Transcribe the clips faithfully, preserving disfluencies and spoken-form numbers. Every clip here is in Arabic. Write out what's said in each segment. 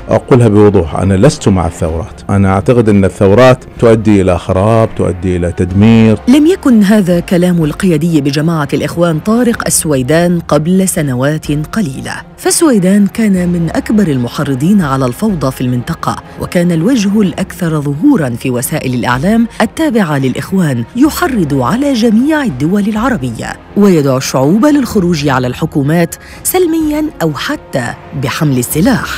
أقولها بوضوح، أنا لست مع الثورات. أنا أعتقد أن الثورات تؤدي إلى خراب، تؤدي إلى تدمير. لم يكن هذا كلام القيادي بجماعة الإخوان طارق السويدان قبل سنوات قليلة، فالسويدان كان من أكبر المحرضين على الفوضى في المنطقة، وكان الوجه الأكثر ظهوراً في وسائل الإعلام التابعة للإخوان يحرض على جميع الدول العربية ويدعو الشعوب للخروج على الحكومات سلمياً أو حتى بحمل السلاح.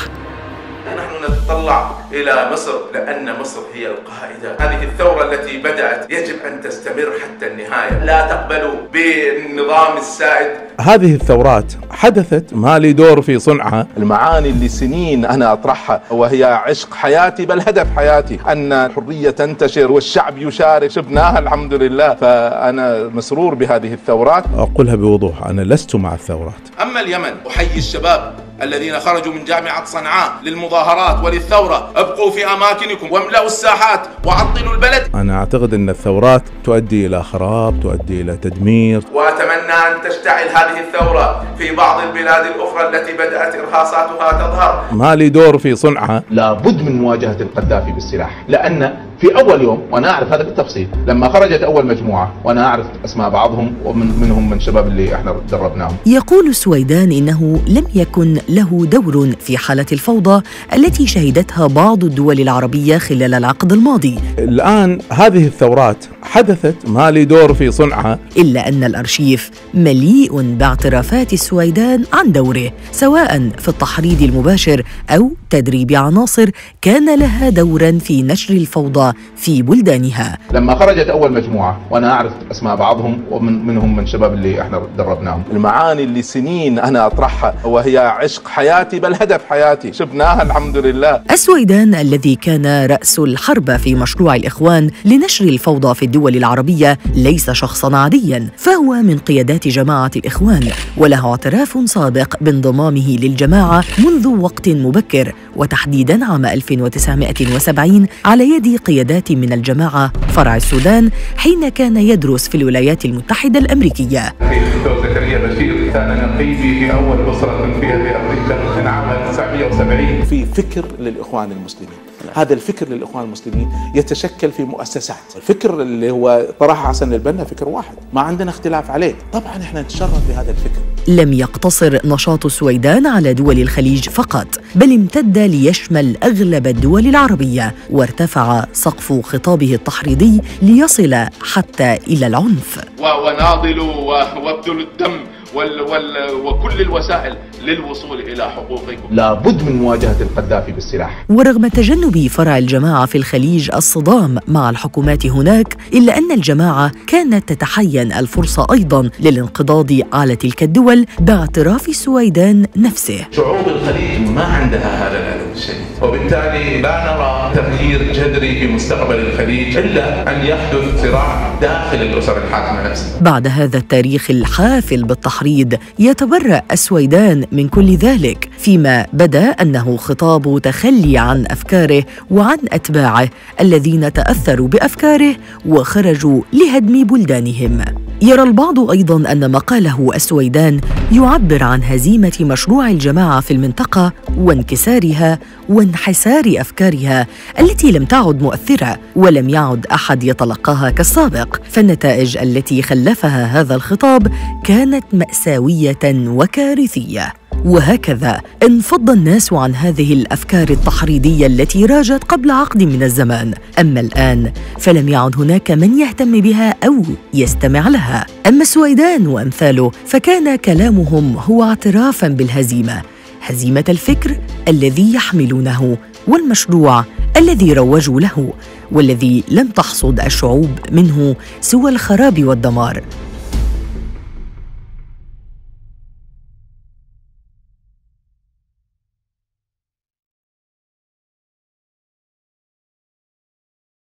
نحن نتطلع إلى مصر لأن مصر هي القائدة. هذه الثورة التي بدأت يجب أن تستمر حتى النهاية، لا تقبلوا بالنظام السائد. هذه الثورات حدثت ما لي دور في صنعها. المعاني اللي سنين أنا أطرحها وهي عشق حياتي بل هدف حياتي، أن الحرية تنتشر والشعب يشارك، شفناها الحمد لله. فأنا مسرور بهذه الثورات. أقولها بوضوح، أنا لست مع الثورات. أما اليمن، أحيي الشباب الذين خرجوا من جامعة صنعاء للمظاهرات وللثورة، ابقوا في أماكنكم واملأوا الساحات وعطلوا البلد. أنا أعتقد أن الثورات تؤدي إلى خراب، تؤدي إلى تدمير، وأتمنى أن تشتعل هذه الثورة في بعض البلاد الأخرى التي بدأت إرهاصاتها تظهر. ما لي دور في صنعها. لابد من مواجهة القذافي بالسلاح، لأن في أول يوم، وأنا أعرف هذا بالتفصيل، لما خرجت أول مجموعة وأنا أعرف أسماء بعضهم ومنهم من شباب اللي إحنا دربناهم. يقول السويدان إنه لم يكن له دور في حالة الفوضى التي شهدتها بعض الدول العربية خلال العقد الماضي. الآن هذه الثورات حدثت ما لي دور في صنعها، إلا أن الأرشيف مليء باعترافات السويدان عن دوره، سواء في التحريض المباشر أو تدريب عناصر كان لها دورا في نشر الفوضى في بلدانها. لما خرجت أول مجموعة وأنا أعرف أسماء بعضهم ومنهم من شباب اللي إحنا دربناهم، المعاني اللي سنين أنا أطرحها وهي عشق حياتي بل هدف حياتي، شفناها الحمد لله. السويدان الذي كان رأس الحرب في مشروع الإخوان لنشر الفوضى في الدول العربية ليس شخصاً عادياً، فهو من قيادات جماعة الإخوان وله اعتراف سابق بانضمامه للجماعة منذ وقت مبكر، وتحديداً عام ألف وتسعمائة وسبعين على يد قيادات من الجماعة فرع السودان حين كان يدرس في الولايات المتحدة الأمريكية. دكتور زكريا بشير كان نقيبي في أول أسرة فيها في أمريكا من عام ألف وتسعمائة وسبعين. في فكر للإخوان المسلمين، هذا الفكر للإخوان المسلمين يتشكل في مؤسسات. الفكر اللي هو طرحه حسن البنا فكر واحد، ما عندنا اختلاف عليه، طبعا احنا نتشرف بهذا الفكر. لم يقتصر نشاط السويدان على دول الخليج فقط، بل امتد ليشمل أغلب الدول العربية، وارتفع سقف خطابه التحريضي ليصل حتى إلى العنف. وناضلوا وابذلوا الدم وال وال وكل الوسائل للوصول إلى حقوقكم. لابد من مواجهة القذافي بالسلاح. ورغم تجنب فرع الجماعة في الخليج الصدام مع الحكومات هناك، إلا أن الجماعة كانت تتحين الفرصة أيضاً للانقضاض على تلك الدول باعتراف السويدان نفسه. شعوب الخليج ما عندها هذا الأدب الشديد، وبالتالي لا نرى تغيير جذري في مستقبل الخليج إلا أن يحدث صراع داخل الأسر الحاكمة نفسها. بعد هذا التاريخ الحافل بالتحريض يتبرأ السويدان من كل ذلك، فيما بدا أنه خطاب تخلي عن أفكاره وعن أتباعه الذين تأثروا بأفكاره وخرجوا لهدم بلدانهم. يرى البعض أيضاً أن مقاله السويدان يعبر عن هزيمة مشروع الجماعة في المنطقة وانكسارها وانحسار أفكارها التي لم تعد مؤثرة ولم يعد أحد يتلقاها كالسابق، فالنتائج التي خلفها هذا الخطاب كانت مأساوية وكارثية. وهكذا انفض الناس عن هذه الأفكار التحريضية التي راجت قبل عقد من الزمان، أما الآن فلم يعد هناك من يهتم بها أو يستمع لها. أما السويدان وأمثاله فكان كلامهم هو اعترافاً بالهزيمة، هزيمة الفكر الذي يحملونه والمشروع الذي روجوا له، والذي لم تحصد الشعوب منه سوى الخراب والدمار.